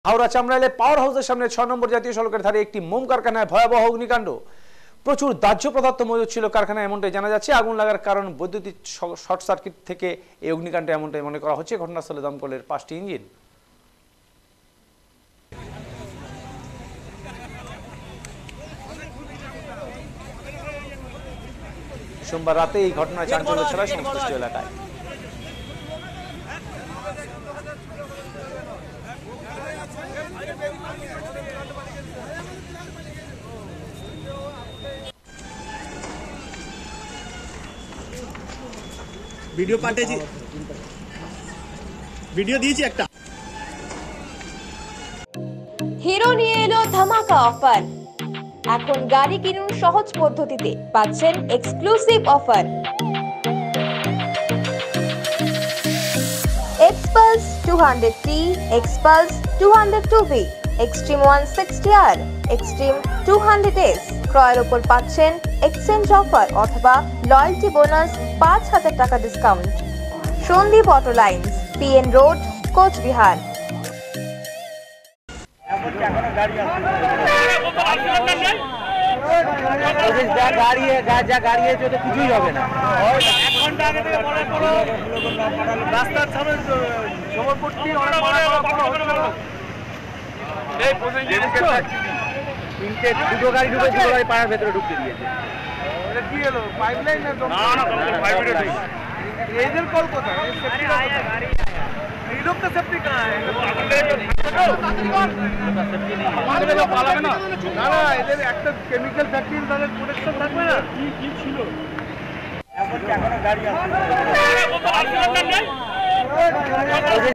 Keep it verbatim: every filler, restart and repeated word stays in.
হাওড়া চামড়াইলে পাওয়ার হাউসের সামনে ছয় নম্বর জাতীয় সড়কের ধারে একটি মোম কারখানায় ভয়াবহ অগ্নিকাণ্ড। প্রচুর দাহ্য পদার্থ মজুদ ছিল কারখানায়, এমনটাই জানা যাচ্ছে। আগুন লাগার কারণ বৈদ্যুতিক শর্ট সার্কিট থেকে এই অগ্নিকাণ্ড এমনটাই মনে করা হচ্ছে। ঘটনাস্থলে দমকলের পাঁচটি ইঞ্জিন। সোমবার রাতে এই ঘটনায় চাঞ্চল্য ছড়ায় সংশ্লিষ্ট এলাকায়। ভিডিও পাঠিয়েছি, ভিডিও দিয়েছি একটা। হিরো নিয়ে এলো ধামাকা অফার। এখন গাড়ি কিনুন সহজ পদ্ধতিতে, পাচ্ছেন exclusive offer. Xpulse two hundred T, Xpulse two hundred two V, Xtreme one sixty R, Xtreme two hundred S ক্রয়ের উপর পাচ্ছেন এক্সচেঞ্জ অফার অথবা লয়্যালটি বোনাস পাঁচ হাজার টাকা discount. Sandeep auto lines, PN road, Coochbehar. কিছুই হবে না। রাস্তার সামনে তিনটে দুটো গাড়ি ঢুকে দুটো গাড়ি পাড়ার ভেতরে ঢুকতে দিয়েছে। কি এলো পাইপলাইন না? এদের কল কোথায়? এই লোক তো সেফটি কায় পালাবে না। না না, এদের একটা কেমিক্যাল ফ্যাক্টরি, তাদের প্রোটেকশন থাকবে না। কি কি ছিল এখন গাড়ি আছে।